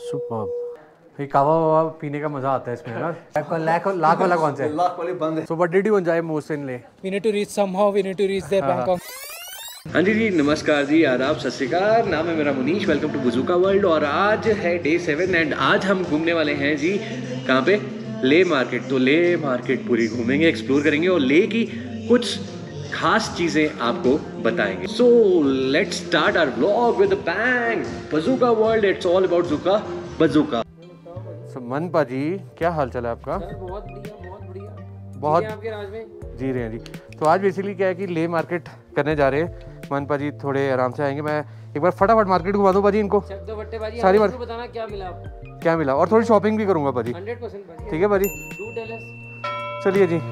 Superb. ये कावा वावा पीने का मजा आता है इसमें ना। लाख वाला कौन सा है? लाख वाले बंद है। So what did you enjoy most in Leh? We need to reach somehow. We need to reach there Bangkok. हाँ जी, नमस्कार जी, आदाब, सत श्री अकाल। नाम है मेरा Munish. Welcome to bazooka world. और आज है डे 7 एंड आज हम घूमने वाले हैं जी कहाँ पे? ले मार्केट। तो ले मार्केट पूरी घूमेंगे, एक्सप्लोर करेंगे और ले की कुछ खास चीज़ें आपको बताएंगे। So let's start our vlog with a bang. Bazooka world, it's all about जुका बजूका। मनपा जी, क्या हाल चाल है आपका? बहुत बढ़िया, बहुत बढ़िया। बहुत आपके राज में जी रहे हैं जी। तो आज बेसिकली क्या है कि ले मार्केट करने जा रहे हैं। मनपा जी थोड़े आराम से आएंगे। मैं एक बार फटाफट मार्केट घुमा दूँ पाजी इनको। सारी मार्केट बताना क्या मिला आपको? क्या मिला, और थोड़ी शॉपिंग भी करूँगा पाजी। 100% ठीक है पाजी, चलिए जी।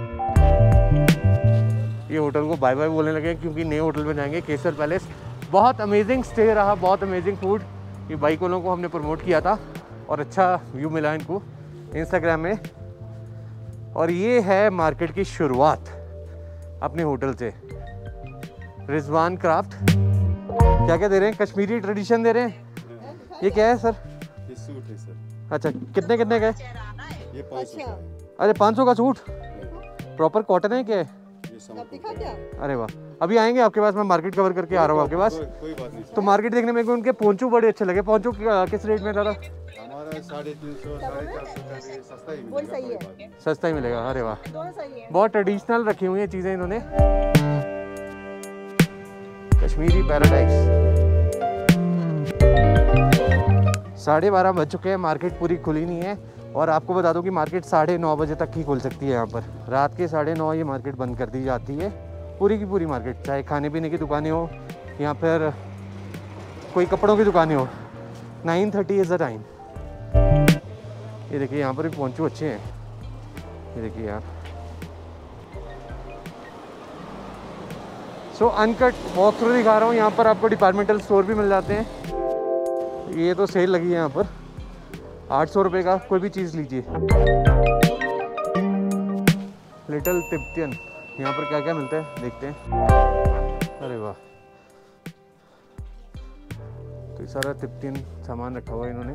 ये होटल को बाय बाय बोलने लगे क्योंकि नए होटल में जाएंगे, केसर पैलेस। बहुत अमेजिंग स्टे रहा, बहुत अमेजिंग फूड। ये बाइक वालों को हमने प्रमोट किया था और अच्छा व्यू मिला इनको इंस्टाग्राम में। और ये है मार्केट की शुरुआत अपने होटल से। रिजवान क्राफ्ट क्या क्या दे रहे हैं? कश्मीरी ट्रेडिशन दे रहे हैं। ये क्या है सर? ये सूट है सर। अच्छा, कितने कितने का है? ये 500 का है। अरे 500 का सूट? प्रॉपर कॉटन है क्या है? अरे वाह, अभी आएंगे आपके पास। मैं मार्केट कवर करके आ रहा हूँ आपके पास। कोई बात नहीं। तो मार्केट देखने में उनके पोंचू बड़े अच्छे लगे। पोंचू किस रेट में था? हमारा 350 450 का सस्ता ही मिलेगा। सस्ता ही मिलेगा। अरे वाह, बहुत ट्रेडिशनल रखी हुई हैं चीज़ें इन्होंने। कश्मीरी पैराडाइज। 12:30 बज चुके हैं, मार्केट पूरी खुली नहीं है। और आपको बता दूं कि मार्केट 9:30 बजे तक ही खुल सकती है यहाँ पर। रात के 9:30 ये मार्केट बंद कर दी जाती है, पूरी की पूरी मार्केट। चाहे खाने पीने की दुकानें हो या फिर कोई कपड़ों की दुकानें हो। 9:30 इज़ द टाइम। ये देखिए यहाँ पर भी पोंचू अच्छे हैं। ये देखिए यार। सो अनकट वॉक थ्रू दिखा रहा हूँ। यहाँ पर आपको डिपार्टमेंटल स्टोर भी मिल जाते हैं। ये तो सेल लगी है यहाँ पर। 800 रुपये का कोई भी चीज़ लीजिए। लिटिल तिब्बतियन, यहाँ पर क्या क्या मिलता है देखते हैं। अरे वाह, तो सारा तिब्बतियन सामान रखा हुआ है इन्होंने।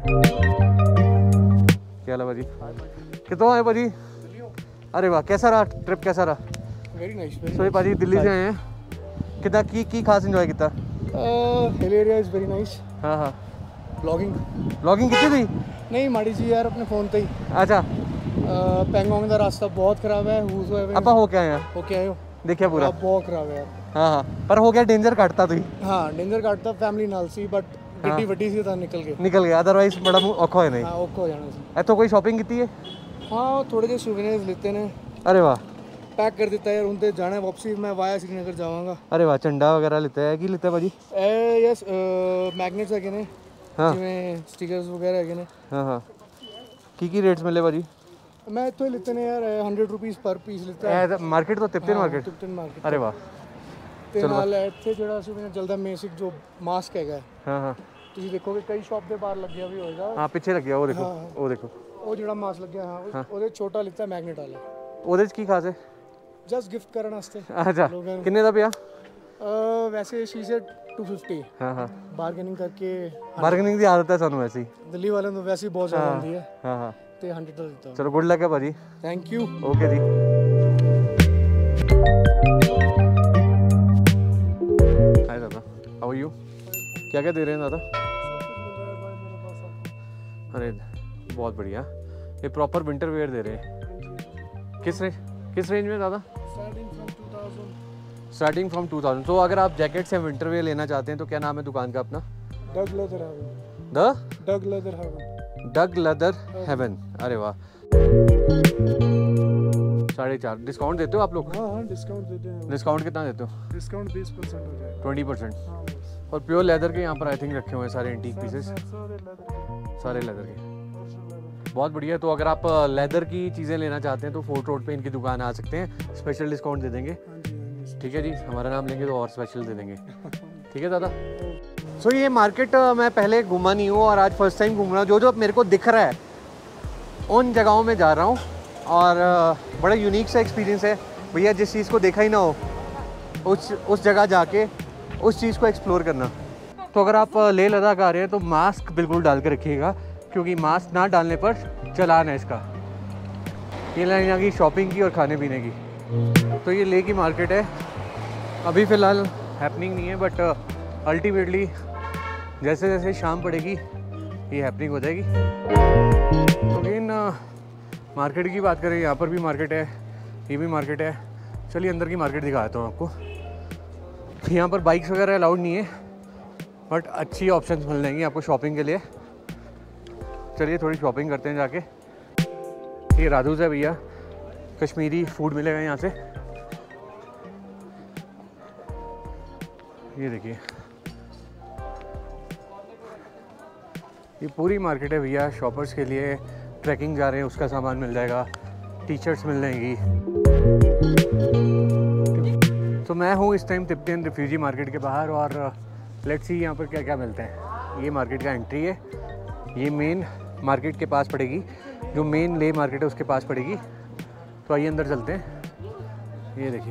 क्या हाल है भाजी? कितना है भाजी? अरे वाह, कैसा रहा ट्रिप? कैसा रहा? Very nice. सो ये भाजी दिल्ली से आए हैं। कितना की खास एंजॉय किया? Hill area is very nice. हाँ हाँ। ब्लॉगिंग कितनी थी? नहीं माड़ी जी यार, अपने फोन पे ही। अच्छा। पैंगोंग का रास्ता बहुत खराब है। अपा हो क्या है? हो क्या है? देखिए पूरा बहुत खराब है यार। हाँ हाँ, पर हो गया डेंजर काटता थी। हाँ, डेंजर काटता फैमिली नाल सी, बट गड्डी वड्डी सी था निकल गया। अदरवाइज बड़ा औखा है नहीं। हाँ, औखा हो जाना सी। तो कोई शॉपिंग की है? हाँ, थोड़े जे सोवेनियर्स लेते ने। अरे वाह, पैक कर देता है यार। उनते जाना है वापसी। मैं वाया श्रीनगर जाऊंगा। अरे वाह, झंडा वगैरह लेते हैं कि लेते हैं भाजी? यस, मैग्नेट्स है ने। हाँ, जिवें स्टिकर्स वगैरह है ने। हाँ हाँ। की रेट्स मिले भाजी? मैं तो लेते ने यार 100 रुपीस पर पीस लेता है। मार्केट तो तिब्बतियन मार्केट। अरे वाह, ਤੇ ਨਾਲ ਇੱਥੇ ਜਿਹੜਾ ਸੀ ਮੈਨੂੰ ਚੱਲਦਾ ਬੇਸਿਕ ਜੋ ਮਾਸਕ ਹੈਗਾ। ਹਾਂ ਹਾਂ, ਤੁਸੀਂ ਦੇਖੋਗੇ ਕਈ ਸ਼ਾਪ ਦੇ ਬਾਹਰ ਲੱਗਿਆ ਵੀ ਹੋਏਗਾ। ਹਾਂ, ਪਿੱਛੇ ਲੱਗਿਆ ਉਹ ਦੇਖੋ। ਉਹ ਦੇਖੋ, ਉਹ ਜਿਹੜਾ ਮਾਸਕ ਲੱਗਿਆ। ਹਾਂ, ਉਹਦੇ ਛੋਟਾ ਲਿੱਤਾ ਮੈਗਨੇਟ ਵਾਲਾ। ਉਹਦੇ 'ਚ ਕੀ ਖਾਸ ਹੈ? ਜਸਟ ਗਿਫਟ ਕਰਨ ਵਾਸਤੇ। ਅੱਛਾ, ਕਿੰਨੇ ਦਾ ਪਿਆ? ਵੈਸੇ ਸ਼ੀਸ਼ੇ 250। ਹਾਂ ਹਾਂ, ਬਾਰਗੇਨਿੰਗ ਕਰਕੇ। ਬਾਰਗੇਨਿੰਗ ਦੀ ਆਦਤ ਹੈ ਸਾਨੂੰ ਵੈਸੇ ਹੀ। ਦਿੱਲੀ ਵਾਲਿਆਂ ਨੂੰ ਵੈਸੇ ਹੀ ਬਹੁਤ ਜ਼ਿਆਦਾ ਹੁੰਦੀ ਹੈ। ਹਾਂ ਹਾਂ, ਤੇ 100 ਦਾ ਦਿੱਤਾ। ਚਲੋ, ਗੁੱਡ ਲੱਕ ਹੈ ਭਾਜੀ। Thank you. ओके जी। हाय दादा, हाउ आर यू? क्या क्या दे रहे हैं दादा? अरे बहुत बढ़िया, ये प्रॉपर विंटर वेयर दे रहे हैं। किस रेंज में दादा? Starting from 2000। तो अगर आप जैकेट्स या विंटर वेयर लेना चाहते हैं तो क्या नाम है दुकान का अपना? Doug leather haven. Doug leather haven. अरे वाह, 4.5 डिस्काउंट देते हो आप लोग? हाँ, डिस्काउंट देते हैं। डिस्काउंट कितना देते हो? डिस्काउंट 20% हो जाएगा। 20%। और प्योर लेदर के यहाँ पर आई थिंक रखे हुए हैं सारे एंटीक पीसेस। सारे लेदर के, बहुत बढ़िया। तो अगर आप लेदर की चीज़ें लेना चाहते हैं तो फोर्ट रोड पे इनकी दुकान आ सकते हैं। स्पेशल डिस्काउंट दे देंगे। ठीक है जी, हमारा नाम लेंगे तो और स्पेशल दे देंगे। ठीक है दादा। सो ये मार्केट मैं पहले घूमा नहीं हूँ और आज फर्स्ट टाइम घूम रहा हूँ। जो मेरे को दिख रहा है उन जगहों में जा रहा हूँ और बड़ा यूनिक सा एक्सपीरियंस है भैया। जिस चीज़ को देखा ही ना हो उस जगह जाके उस चीज़ को एक्सप्लोर करना। तो अगर आप लेह लद्दाख आ रहे हैं तो मास्क बिल्कुल डाल के रखिएगा क्योंकि मास्क ना डालने पर चालान है इसका। ये लाइन यहाँ की शॉपिंग की और खाने पीने की। तो ये ले की मार्केट है, अभी फ़िलहाल हैपनिंग नहीं है, बट अल्टीमेटली जैसे जैसे शाम पड़ेगी ये हैपनिंग हो जाएगी। तो इन मार्केट की बात करें, यहाँ पर भी मार्केट है, ये भी मार्केट है। चलिए अंदर की मार्केट दिखाता हूँ आपको। यहाँ पर बाइक्स वगैरह अलाउड नहीं है, बट अच्छी ऑप्शंस मिल जाएंगी आपको शॉपिंग के लिए। चलिए थोड़ी शॉपिंग करते हैं जाके। ये राधूज है भैया, कश्मीरी फूड मिलेगा यहाँ से। ये देखिए, ये पूरी मार्केट है भैया शॉपर्स के लिए। ट्रैकिंग जा रहे हैं उसका सामान मिल जाएगा, टी शर्ट्स मिल जाएंगी। तो मैं हूँ इस टाइम तिब्बतियन रिफ्यूजी मार्केट के बाहर, और लेट्स सी यहाँ पर क्या क्या मिलते हैं। ये मार्केट का एंट्री है, ये मेन मार्केट के पास पड़ेगी, जो मेन ले मार्केट है उसके पास पड़ेगी। तो आइए अंदर चलते हैं। ये देखिए,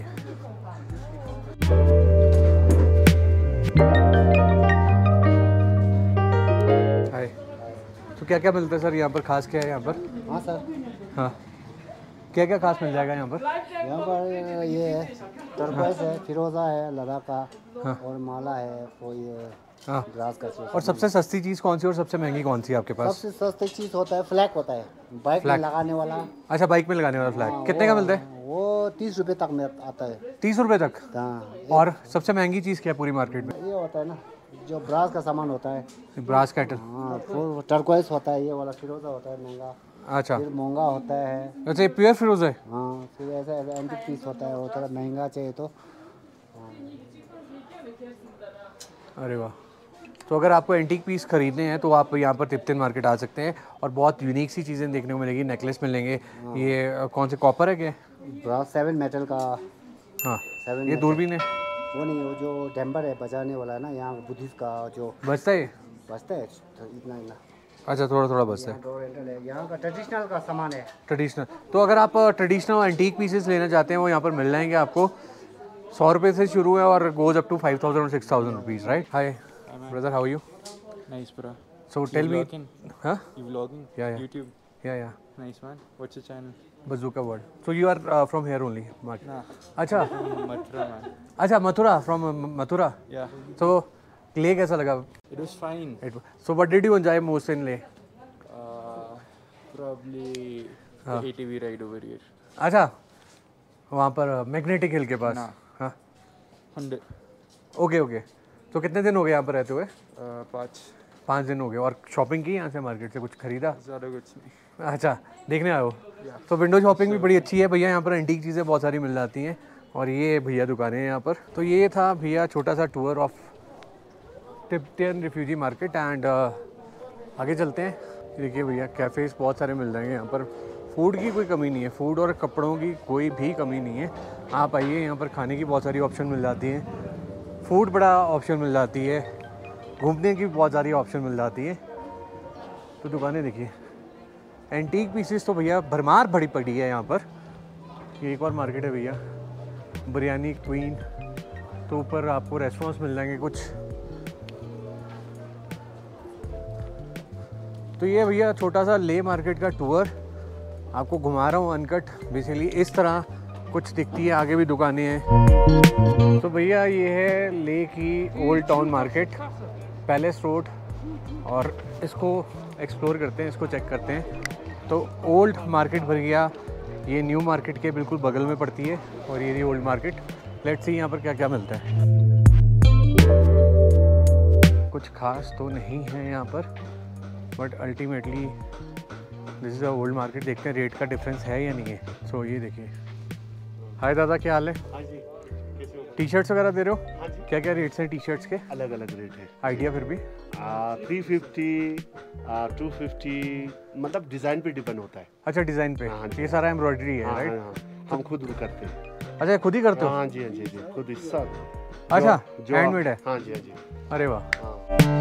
हाय। तो क्या क्या मिलता है सर यहाँ पर, खास क्या है यहाँ पर? हाँ सर, हाँ, क्या क्या खास मिल जाएगा यहाँ पर? यहाँ पर ये है, टर्कोइज है, फिरोज़ा है, लद्दाख का, हाँ। और माला है, वो ये हाँ। ग्रास का। और सबसे सस्ती चीज़ कौन सी और सबसे महंगी कौन सी है आपके पास? सबसे सस्ती चीज़ होता है फ्लैग होता है, बाइक में लगाने वाला। अच्छा, बाइक में लगाने वाला फ्लैग कितने का मिलता है? वो 30 रुपये तक में आता है। 30 रुपये तक? हाँ। और सबसे महंगी चीज़ क्या है पूरी मार्केट में? ये होता है ना, जो ब्रास का सामान होता है। Brass kettle. हाँ, फिर टर्कोइज होता है, ये वाला फिरोज़ा होता है महंगा। अच्छा, फिर महंगा होता है। अच्छा ये प्योर फिरोज है? हाँ, फिर ऐसा ऐसा एंटीक पीस होता है, वो थोड़ा महंगा चाहिए तो। अरे वाह। तो अगर आपको एंटीक पीस खरीदने हैं तो आप यहाँ पर तिब्बतियन मार्केट आ सकते हैं, और बहुत यूनिक सी चीज़ें देखने को मिलेगी। नेकलेस मिलेंगे, ये कौन से कॉपर है क्या? ब्रास 7 मेटल का। हाँ, 7 ये दूरबीन है? वो नहीं, वो जो टेम्पर है बजाने वाला है ना, यहाँ बुद्धिस्ट का जो बचता है? बजता है तो इतना इतना। अच्छा, थोड़ा थोड़ा बचता है। डोर हैंडल है, यहाँ का ट्रेडिशनल का सामान है। ट्रेडिशनल, तो अगर आप ट्रेडिशनल एंटीक पीसेस लेना चाहते हैं वो यहाँ पर मिल जाएंगे आपको। 100 रुपये से शुरू है और गोज अप टू 5000 और 6000 rupees, right? Hi brother, how are you? Nice, bro. So tell me, Vlogging? huh? You vlogging? Yeah. YouTube? Yeah. Nice, man. What's your channel? Bazooka World. So you are from here only, market? Nah, अच्छा, Mathura, man. अच्छा Mathura, from Mathura. Yeah. So ले कैसा लगा? It was fine. So what did you enjoy most in ले? Probably the ATV ride over here. अच्छा, वहाँ पर magnetic hill के पास? ना। हाँ, 100. ओके। तो कितने दिन हो गए यहाँ पर रहते हुए? 5 दिन हो गए। और शॉपिंग की यहाँ से, मार्केट से कुछ खरीदा? ज़्यादा कुछ नहीं। अच्छा, देखने आए हो? तो विंडो शॉपिंग भी बड़ी अच्छी है भैया, यहाँ पर एंटीक चीज़ें बहुत सारी मिल जाती हैं। और ये भैया दुकानें हैं यहाँ पर। तो ये था भैया छोटा सा tour of Tibetan refugee market, and आगे चलते हैं। देखिए भैया, कैफ़ेज़ बहुत सारे मिल जाएंगे यहाँ पर। फूड की कोई कमी नहीं है, फूड और कपड़ों की कोई भी कमी नहीं है। आप आइए, यहाँ पर खाने की बहुत सारी ऑप्शन मिल जाती हैं, फूड बड़ा ऑप्शन मिल जाती है, घूमने की बहुत सारी ऑप्शन मिल जाती है। तो दुकानें देखिए, एंटीक पीसेस तो भैया भरमार बड़ी पड़ी है यहाँ पर। ये एक और मार्केट है भैया, बिरयानी क्वीन। तो ऊपर आपको रेस्टोरेंट्स मिल जाएंगे कुछ। तो ये भैया छोटा सा ले मार्केट का टूर आपको घुमा रहा हूँ अनकट। बेसिकली इस तरह कुछ दिखती है, आगे भी दुकानें हैं। तो भैया ये है ले की old town market, palace road, और इसको एक्सप्लोर करते हैं, इसको चेक करते हैं। तो ओल्ड मार्केट भैया ये न्यू मार्केट के बिल्कुल बगल में पड़ती है, और ये ओल्ड मार्केट। लेट्स सी यहाँ पर क्या क्या मिलता है। कुछ खास तो नहीं है यहाँ पर, but ultimately this is a old market. देखते हैं रेट का डिफरेंस है या नहीं है। सो ये देखिए। हाय दादा, क्या हाल है? हाँ जी, कैसे हो? टी शर्ट्स वगैरह दे रहे हो? हाँ जी, क्या क्या रेट्स हैं टी शर्ट्स के? अलग अलग रेट है। आइडिया फिर भी? 350, 250, मतलब डिज़ाइन पे डिपेंड होता है। अच्छा, डिज़ाइन पे। हाँ जी। ये सारा एम्ब्रॉयडरी है, हाँ, राइट? हाँ, हम खुद करते हैं। अच्छा, खुद ही करते हो? हाँ जी, हाँ जी, जी खुद ही सब। अच्छा, जो हैंडमेड है? हाँ जी, हाँ जी। अरे वाह। हाँ।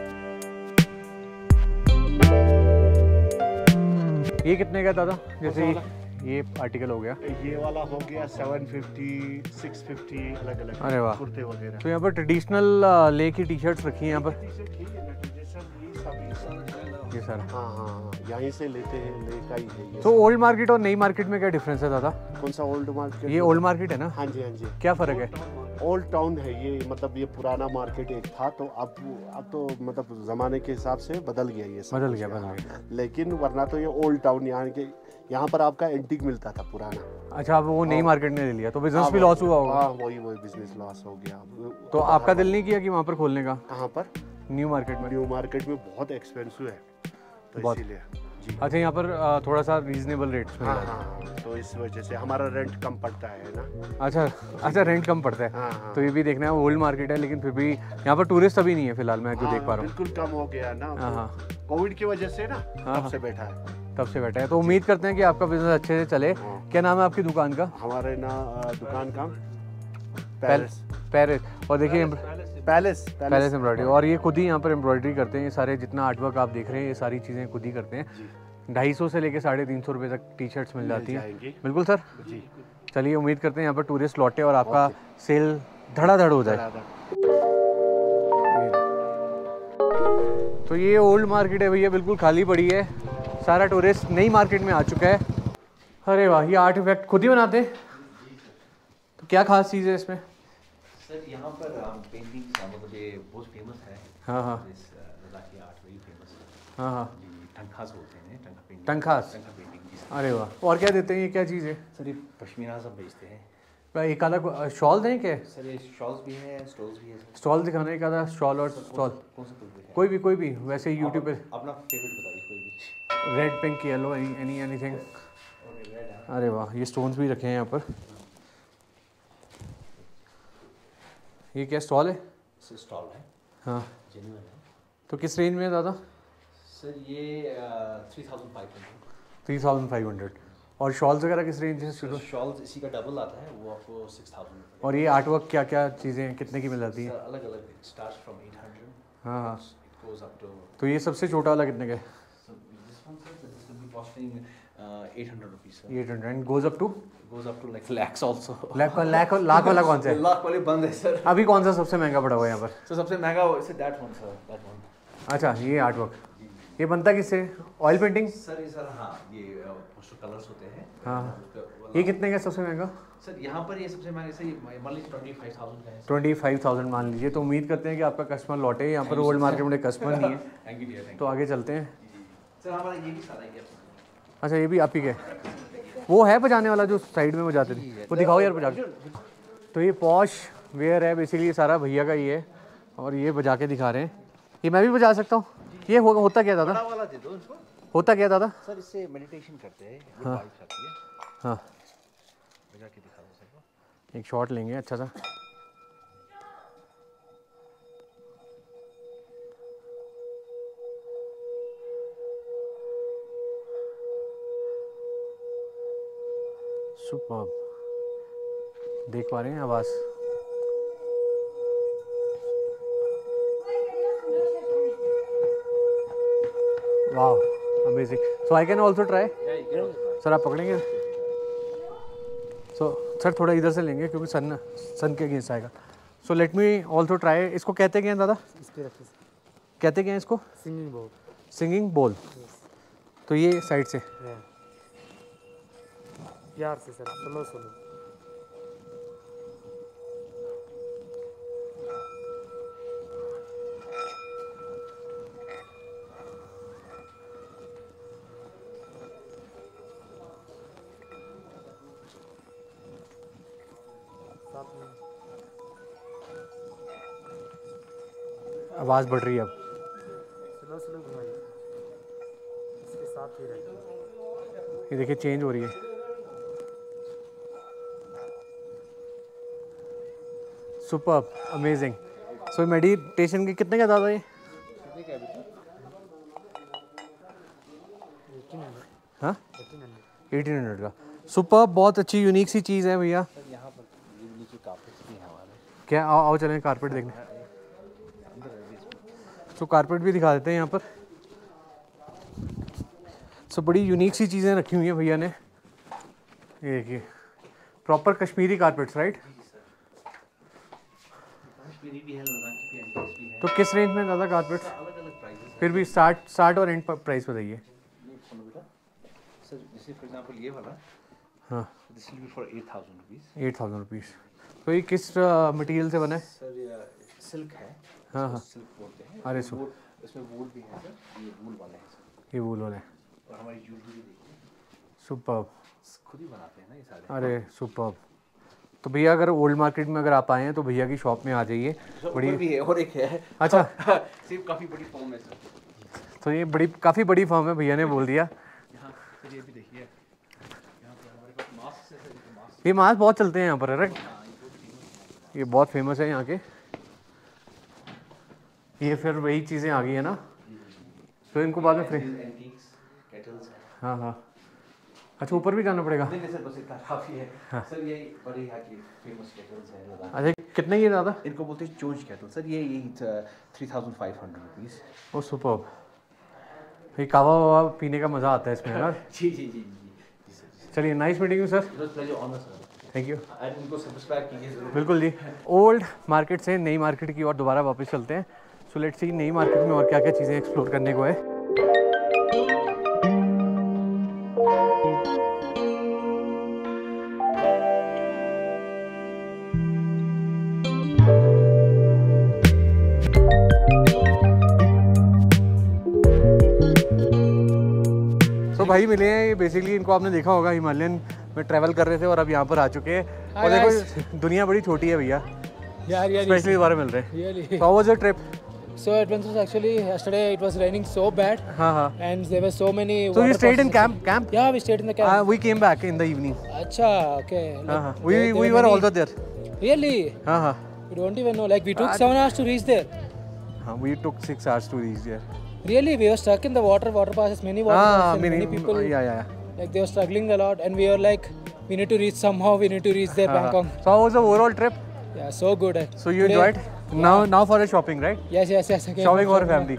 ये कितने का दादा? जैसे ये आर्टिकल हो गया, ये वाला हो गया 750, 650, अलग अलग। अरे वाह। कुर्ते वगैरह। तो यहाँ पर ट्रेडिशनल ले की टी शर्ट्स रखी हैं यहाँ पर। ये सारा। हाँ हाँ हाँ, यहीं से लेते हैं, ले का ही है ये। तो ओल्ड मार्केट और नई मार्केट में क्या डिफरेंस है दादा? कौन सा ओल्ड मार्केट? ये ओल्ड मार्केट है ना? हाँ जी हाँ जी। क्या फ़र्क है? ओल्ड टाउन है ये, मतलब ये पुराना मार्केट एक था, तो अब तो मतलब ज़माने के हिसाब से बदल गया ये सब बदल कुछ गया, यहाँ। बदल गया। लेकिन वरना तो ये ओल्ड टाउन यहाँ पर आपका एंटीक मिलता था पुराना। अच्छा, अब वो नई मार्केट ने ले लिया तो बिजनेस हाँ, भी लॉस हुआ होगा। हाँ वही बिजनेस लॉस हो गया। तो आपका दिल नहीं किया कि वहाँ पर खोलने का? कहाँ पर? न्यू मार्केट में? न्यू मार्केट में बहुत एक्सपेंसिव है, तो बहुत। इसीलिए जी। अच्छा, यहाँ पर थोड़ा सा रीजनेबल रेट्स में हाँ है। हाँ, तो इस वजह से हमारा रेंट कम पड़ता है ना। अच्छा अच्छा, रेंट कम पड़ता है। हाँ हाँ तो ये भी देखना है, ओल्ड मार्केट है लेकिन फिर भी यहाँ पर टूरिस्ट अभी नहीं है फिलहाल, मैं जो हाँ, देख पा रहा हूँ। बिल्कुल कम हो गया ना, हाँ हाँ, कोविड की वजह से ना, हाँ, तब से बैठा है। तब से बैठा है। तो उम्मीद करते हैं कि आपका बिजनेस अच्छे से चले। क्या नाम है आपकी दुकान का? हमारे ना दुकान का पेरिस। और देखिए पैलेस पैलेस एम्ब्रॉयडरी, और ये खुद ही यहाँ पर एम्ब्रॉयडरी करते हैं। ये सारे जितना आर्ट वर्क आप देख रहे हैं ये सारी चीज़ें खुद ही करते हैं। 250 से लेके 350 रुपये तक टी शर्ट्स मिल जाती हैं। जाएंगी। बिल्कुल सर जी। चलिए, उम्मीद करते हैं यहाँ पर टूरिस्ट लौटे और आपका सेल धड़ाधड़ हो जाए। तो ये ओल्ड मार्केट है भैया, बिल्कुल खाली पड़ी है, सारा टूरिस्ट नई मार्केट में आ चुका है। अरे वाह, ये आर्ट इफेक्ट खुद ही बनाते हैं? तो क्या खास चीज़ है इसमें? सर यहाँ पर पेंटिंग मतलब ये बहुत फेमस है। हाँ हाँ इस लद्दाखी आर्ट वेरी फेमस है। हाँ हाँ, जी, टंखास बोलते हैं, टंका पेंटिंग। टंखास। टंका पेंटिंग जी। अरे वाह, और क्या देते हैं? ये क्या चीज़ है? सर ये पश्मीना सब बेचते हैं। एक आधा शॉल दें क्या? सर ये शॉल्स भी हैं, स्टोल्स भी हैं सर। स्टॉल दिखाना, एक आधा शॉल और स्टॉल। कौन सा कुछ है? कोई भी वैसे यूट्यूब पे। अपना फेवरेट बताइए कोई भी। Red, pink, yellow, anything. अरे वाह, ये स्टोन्स भी रखे हैं यहाँ पर। ये क्या स्टॉल है? सर स्टॉल है, हाँ, जेन्युइन है। तो किस रेंज में है दादा? सर ये 3500। 3500। और शॉल्स वगैरह किस रेंज से शुरू? शॉल्स इसी का डबल आता है, वो आपको 6000। और ये आर्ट वर्क क्या क्या चीज़ें हैं, कितने की मिल जाती हैं? सर अलग अलग, स्टार्ट फ्रॉम 800। हाँ हाँ, इट गोज अप टू। तो ये सबसे छोटा वाला कितने का है? This one sir, this will be costing 800 rupees sir. 800 and goes up to goes up to like lakhs also. Lakh वाला कौन सा है? लाख वाले बंद है सर। अभी कौन सा सबसे महंगा पड़ा हुआ है यहाँ पर? सर सबसे महंगा sir that one sir, that one. अच्छा, ये आर्ट वर्क, ये बनता किससे? Oil painting? सर ये सर हाँ, ये पोस्टर कलर्स होते हैं। हाँ, ये कितने का सबसे महंगा? सर यहाँ पर ये सबसे महंगा सर, ये मान लीजिए 25,000 का है। 25,000 मान लीजिए। तो उम्मीद करते हैं कि आपका कस्टमर लौटे। यहाँ पर ओल्ड मार्केट में कस्टमर नहीं है, थैंक यू डियर, थैंक तो आगे चलते हैं। यू। सर हमारा ये भी सारा है। अच्छा, ये भी आप ही के? वो है बजाने वाला जो साइड में बजाते थे, वो दिखाओ यार बजा के। तो ये पॉश वेयर है बेसिकली, सारा भैया का ही है और ये बजा के दिखा रहे हैं। ये मैं भी बजा सकता हूँ? ये होता क्या दादा? वाला दे दो इसको। होता क्या दादा? सर इससे मेडिटेशन करते हैं, ये हाँ। वाइब्स आती है। हाँ, बजा के दिखा दो सर को। एक शॉट लेंगे अच्छा सा। सुपर्ब, देख पा रहे हैं आवाज़? वाह, amazing. So I can also try? Sir आप पकड़ेंगे? सो सर थोड़ा इधर से लेंगे क्योंकि सन के अगेंस्ट आएगा। So let me also try. इसको कहते क्या हैं दादा? कहते क्या हैं इसको? सिंगिंग बोल। सिंगिंग बोल। तो ये साइड से प्यार से सर, स्लो स्लो। आवाज़ बढ़ रही है अब। स्लो स्लो घुमाइए, इसके साथ ही रहिए। ये देखिए चेंज हो रही है। Superb, amazing. सो मेडिटेशन के कितने का दादा ये? हाँ, 1800 का। सुपर्ब, बहुत अच्छी यूनिक सी चीज़ है भैया। यहाँ पर नीचे कारपेट्स भी हैं हमारे। क्या आओ आओ चलें कारपेट देखने। तो कारपेट भी दिखा देते हैं यहाँ पर। सो बड़ी यूनिक सी चीज़ें रखी हुई हैं भैया ने। ये देखिए, proper Kashmiri carpets, right? Kashmiri भी है, लद्दाखी भी है, एंटीक्स भी है। तो किस रेंज में ज़्यादा कारपेट्स? अलग अलग प्राइस फिर भी स्टार्ट और एंड प्राइस बताइए। सर जैसे फॉर एग्जांपल ये वाला, हाँ this will be for 8000 rupees. 8000 rupees. तो ये किस मटेरियल से बना है? सर ये सिल्क है। हाँ हाँ। सिल्क बोलते हैं। अरे इसमें वूल भी है सर, ये वूल वाला है सर। ये वूल वाला है। और हमारी ज्वेलरी देखिए, सुपर्ब। खुद ही बनाते हैं ना ये सारे। अरे सुपर्ब। तो भैया अगर ओल्ड मार्केट में अगर आप आए हैं तो भैया की शॉप में आ जाइए। बड़ी भी है और एक है। अच्छा सिर्फ काफ़ी बड़ी फॉर्म है सर। तो ये काफ़ी बड़ी फॉर्म है, भैया ने बोल दिया। यहाँ सर ये भी देखिए, यहाँ पर हमारे पास मास्क है सर, मास्क। ये मास्क बहुत चलते हैं यहाँ पर, राइट? ये बहुत फेमस है यहाँ के। ये फिर वही चीज़ें आ गई है ना, तो इनको बाद में हाँ हाँ। अच्छा ऊपर भी जाना पड़ेगा? नहीं सर, बस इतना काफ़ी है। हाँ। सर ये बड़े यहाँ की फेमस केटल्स हैं। अच्छा कितने ये ज़्यादा? इनको बोलते हैं चोंच केटल सर। ये 3500 रुपीज़। ओ सुपर्ब। ये कावा वावा पीने का मज़ा आता है इसमें, है ना? जी जी जी जी सर। चलिए, nice meeting you sir. Pleasure honour sir. Thank you. इनको सब्सक्राइब कीजिए जरूर। बिल्कुल जी। ओल्ड मार्केट से नई मार्केट की ओर दोबारा वापस चलते हैं। सो लेट्स सी नई मार्केट में और क्या क्या चीज़ें एक्सप्लोर करने को है। तो भाई मिले हैं, ये बेसिकली इनको आपने देखा होगा हिमालयन में ट्रैवल कर रहे थे और अब यहाँ पर आ चुके हैं। और देखो दुनिया बड़ी छोटी है भैया, स्पेशली दोबारा मिल रहे हैं। Really? How was your trip? So it was actually yesterday. It was raining so bad, हाँ हाँ। and there were so many. So you water stayed in crosses. camp? Yeah, we stayed in the camp. We came back in the evening. Acha, okay. हाँ हाँ। there We were many- also there. Really? हाँ हाँ We don't even know. Like we took 7 hours to reach there. हाँ। We took 6 hours to reach there. Really, we were stuck in the water. Water passes, many water हाँ passes, and many people. yeah. Like they were struggling a lot, and we were like, we need to reach somehow. We need to reach there, Bangkok. So how was the overall trip? Yeah, so good. So you enjoyed? Now for the shopping, right? Yes. Okay. Shopping for family.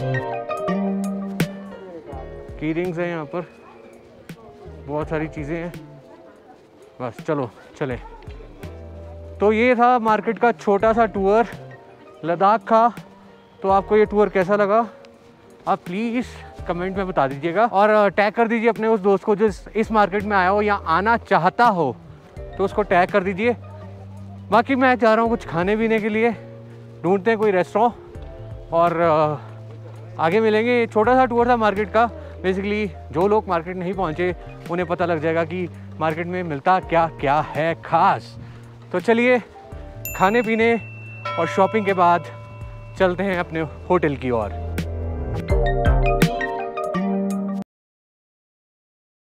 की rings हैं यहाँ पर, बहुत सारी चीज़ें हैं। बस चलो चले। तो ये था मार्केट का छोटा सा टूर लद्दाख का। तो आपको ये टूर कैसा लगा आप प्लीज़ कमेंट में बता दीजिएगा, और टैग कर दीजिए अपने उस दोस्त को जो इस मार्केट में आया हो या आना चाहता हो, तो उसको टैग कर दीजिए। बाकी मैं जा रहा हूँ कुछ खाने पीने के लिए, ढूंढते हैं कोई रेस्टोरेंट और आगे मिलेंगे। छोटा सा टूर था मार्केट का। बेसिकली जो लोग मार्केट नहीं पहुँचे उन्हें पता लग जाएगा कि मार्केट में मिलता क्या क्या है ख़ास। तो चलिए खाने पीने और शॉपिंग के बाद चलते हैं अपने होटल की ओर।